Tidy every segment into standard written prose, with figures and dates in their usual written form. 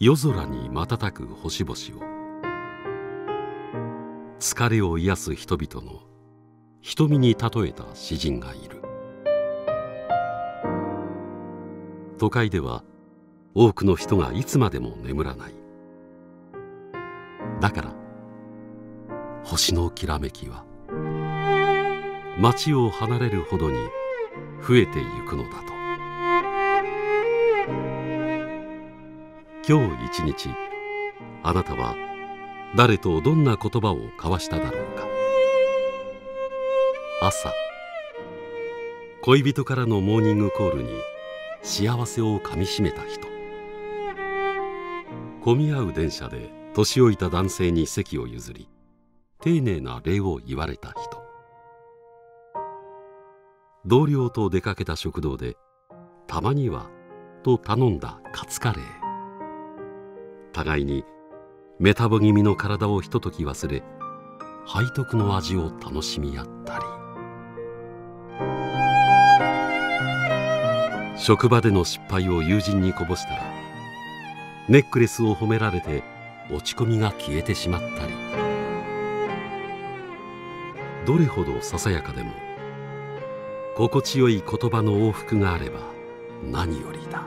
夜空に瞬く星々を、疲れを癒す人々の瞳に例えた詩人がいる。都会では多くの人がいつまでも眠らない。だから星のきらめきは街を離れるほどに増えてゆくのだと。今日一日、あなたは誰とどんな言葉を交わしただろうか。朝、恋人からのモーニングコールに幸せをかみしめた人。混み合う電車で年老いた男性に席を譲り、丁寧な礼を言われた人。同僚と出かけた食堂でたまにはと頼んだカツカレー。互いにメタボ気味の体をひととき忘れ、背徳の味を楽しみ合ったり、職場での失敗を友人にこぼしたらネックレスを褒められて落ち込みが消えてしまったり、どれほどささやかでも心地よい言葉の往復があれば何よりだ。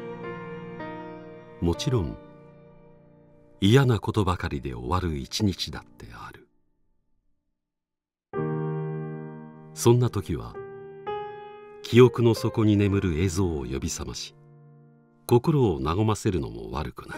もちろん嫌なことばかりで終わる一日だってある。そんな時は記憶の底に眠る映像を呼び覚まし、心を和ませるのも悪くない。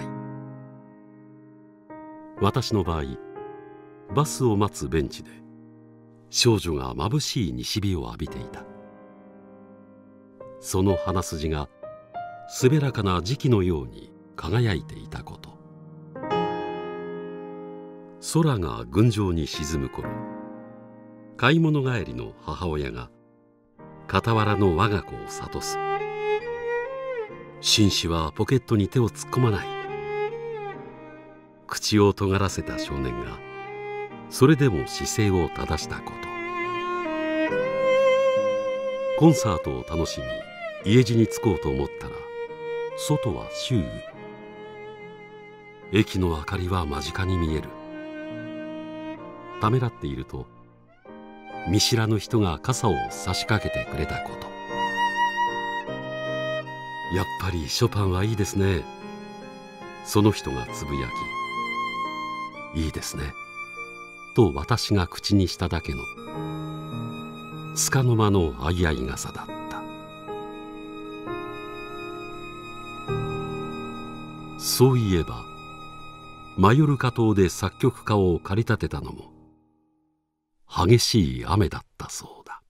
私の場合、バスを待つベンチで少女が眩しい西日を浴びていた。その鼻筋が滑らかな磁器のように輝いていたこと。空が群青に沈む頃、買い物帰りの母親が傍らの我が子を諭す。紳士はポケットに手を突っ込まない。口を尖らせた少年がそれでも姿勢を正したこと。コンサートを楽しみ家路に着こうと思ったら、外は周囲。駅の明かりは間近に見える。ためらっていると見知らぬ人が傘を差しかけてくれたこと。やっぱりショパンはいいですね。その人がつぶやき、いいですねと私が口にしただけの束の間の相合い傘だった。そういえばマヨルカ島で作曲家を駆り立てたのも激しい雨だったそうだ。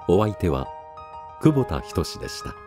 お相手は久保田仁でした。